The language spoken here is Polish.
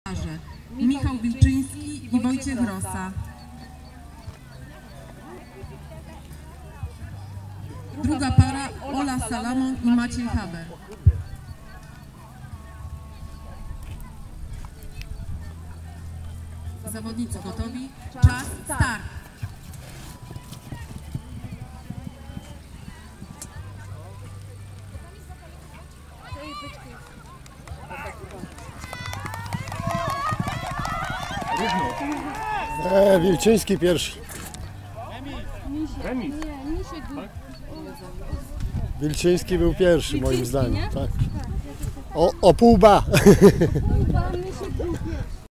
Michał Wilczyński i Wojciech Rosa. Druga para Ola Salamon i Maciej Haber. Zawodnicy gotowi. Czas, start. Wilczyński pierwszy. Remis. Wilczyński był pierwszy moim zdaniem. Tak. O pół ba.